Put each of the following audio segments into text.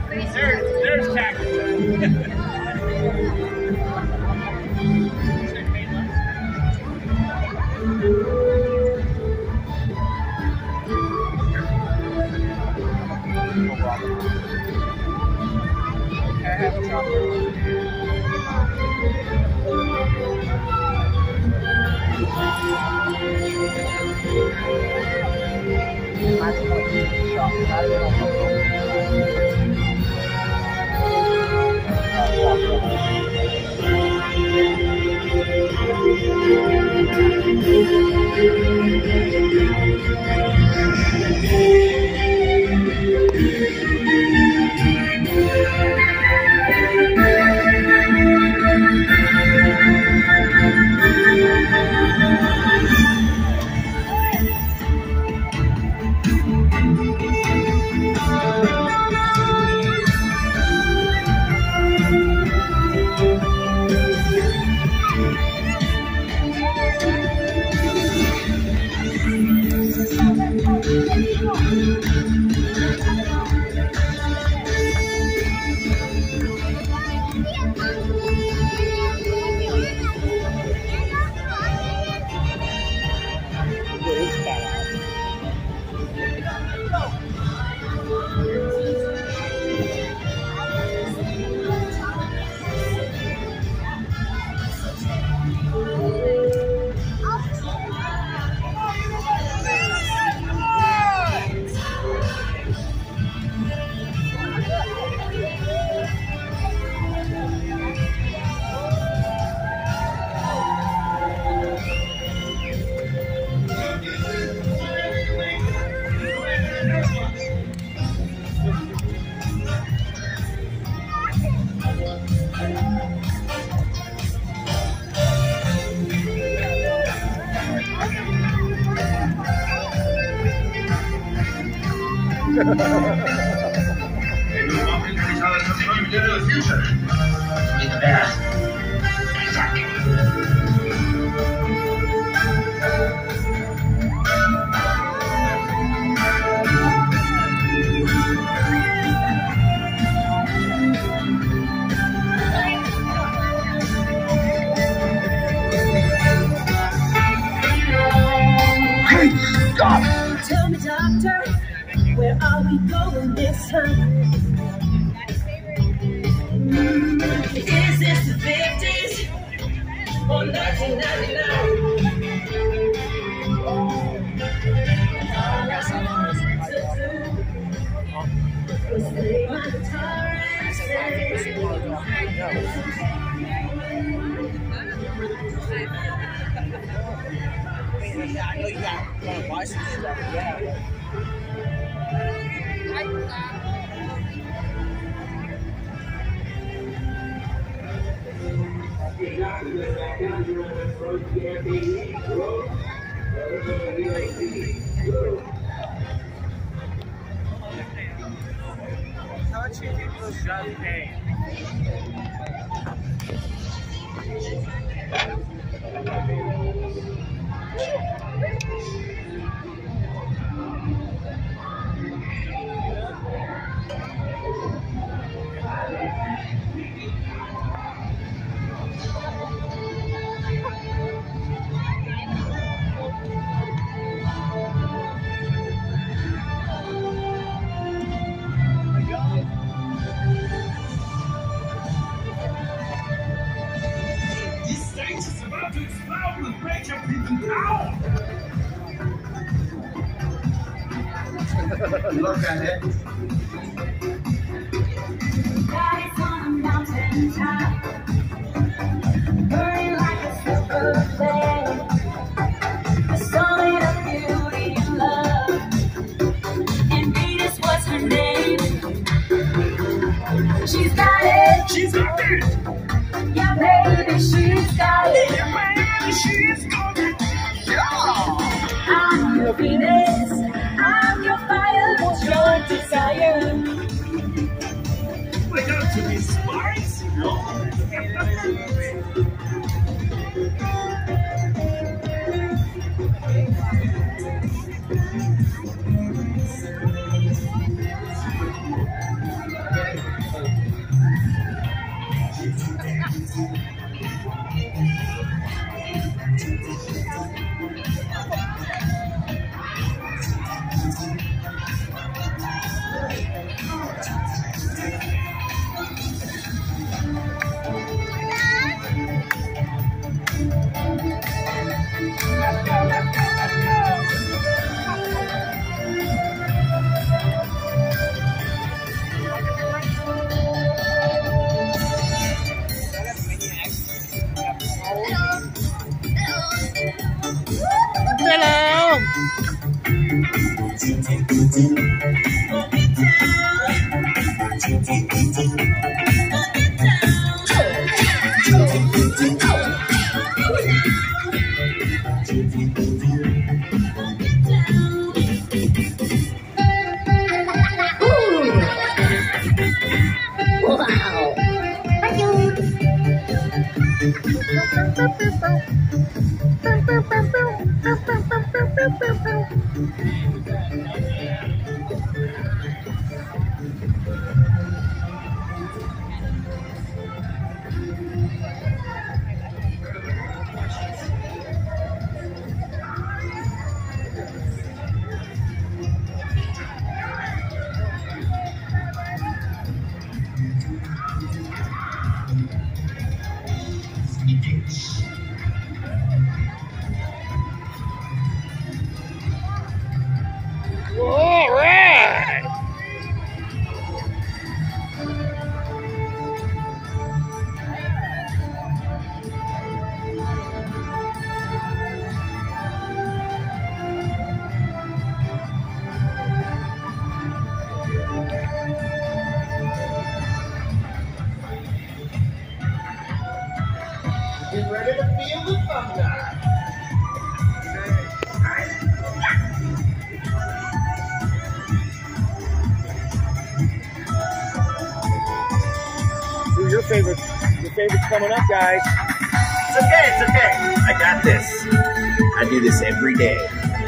There's Cactus. Tell me, doctor, where are we going this time? Is this the 50s or 1999? All I want to do was play my guitar and sing. I know you got license stuff, yeah. How much do you think those jobs pay? This stage is about to explode with break your people down! Look at it. Lights on a mountain top, burning like a silver flame. The summit of beauty and love, and Venus was her name. She's got it, She's got it! yeah baby, she's got it. Yeah, baby, she's got it! Yeah! I'm your Venus, I'm your fire, your desire. We're going to be spicy! All right. Get ready to feel the thunder. Who's your favorite? Your favorite's coming up, guys. It's okay, it's okay. I got this. I do this every day.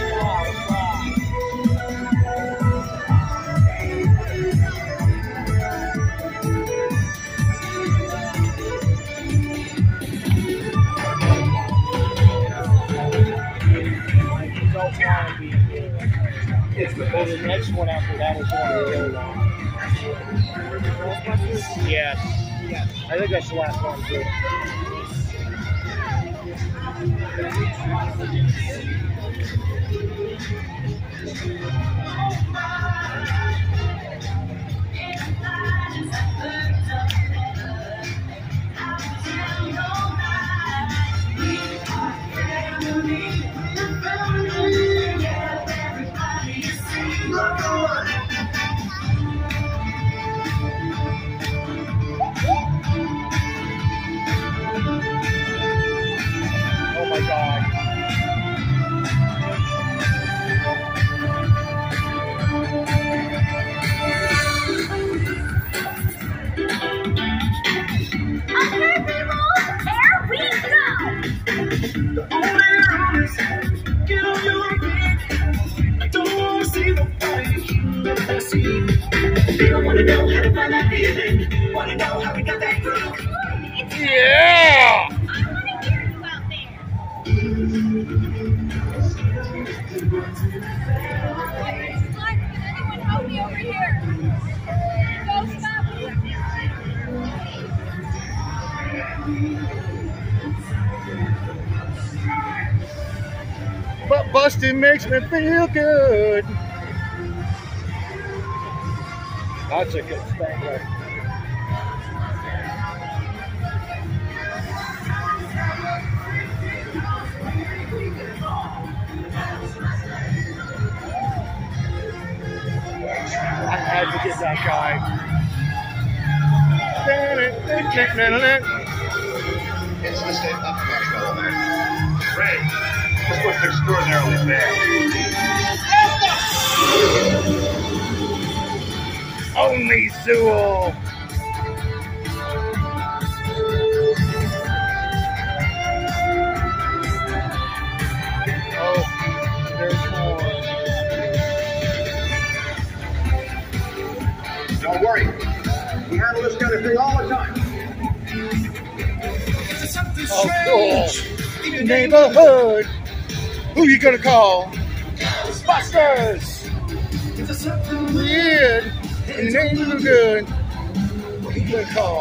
The next one after that is one of the really long. Yes. I think that's the last one too. Oh my God. Okay, people, here we go. Get on your feet. I don't want to see nobody that I see. People want to know how to find that feeling. Want to know how we got that groove. Yeah! I want to hear you out there. Can anyone help me over here? Go stop. But busting makes me feel good. That's a good spangler. I had to get that guy. It's the state of Marshmallow Man. Ray, this looks extraordinarily bad. Only Sewell. Oh, there's more. Don't worry. We handle this kind of thing all the time. Oh, cool. Neighborhood. Who you gonna call? Busters. Weird. And the names are good. Who you gonna call?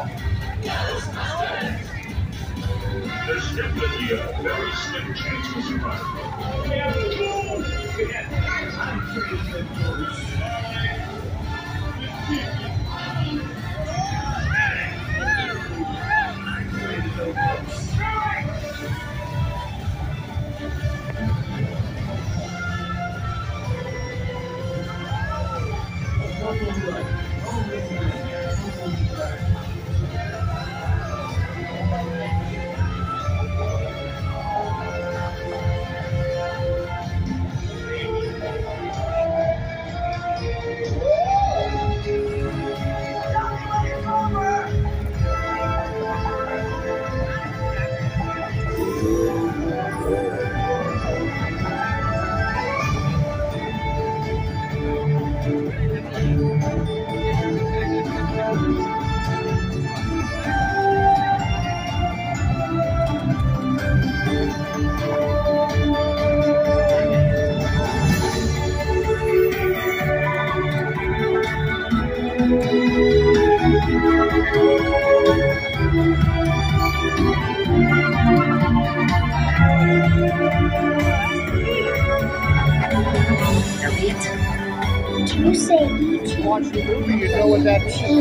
There's definitely a very slim chance for survival. Can you say E.T.? Watch the movie, you know what that means.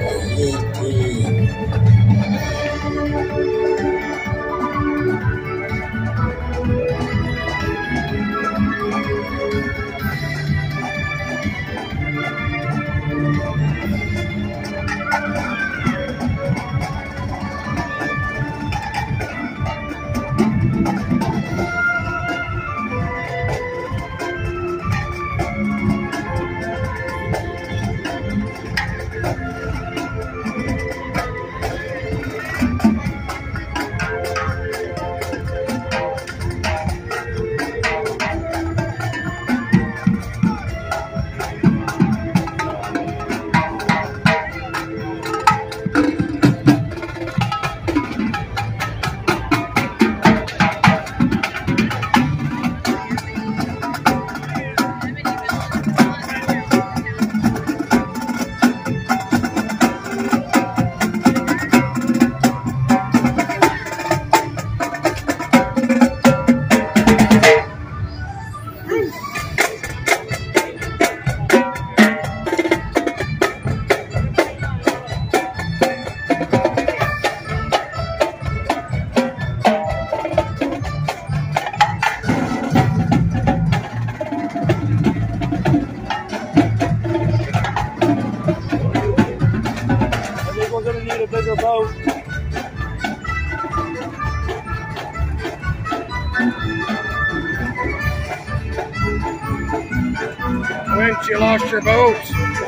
Winch, you lost your boat.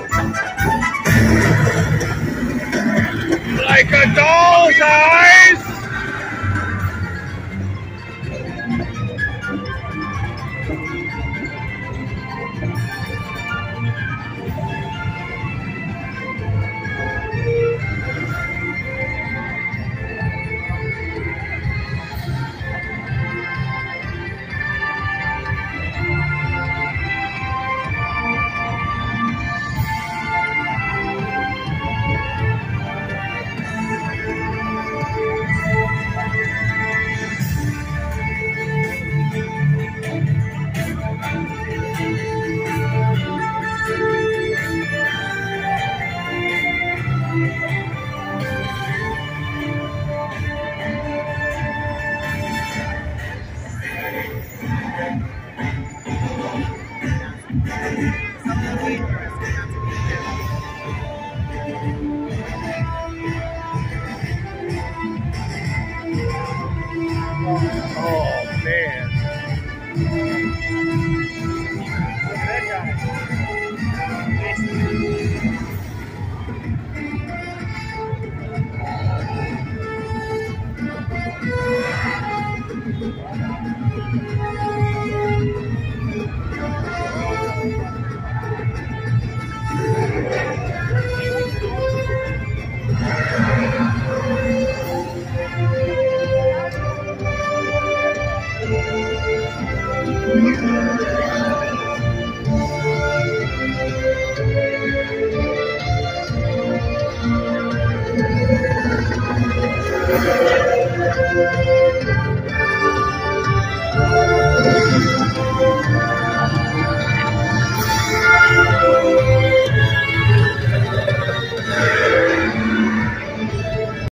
Like a doll's eyes.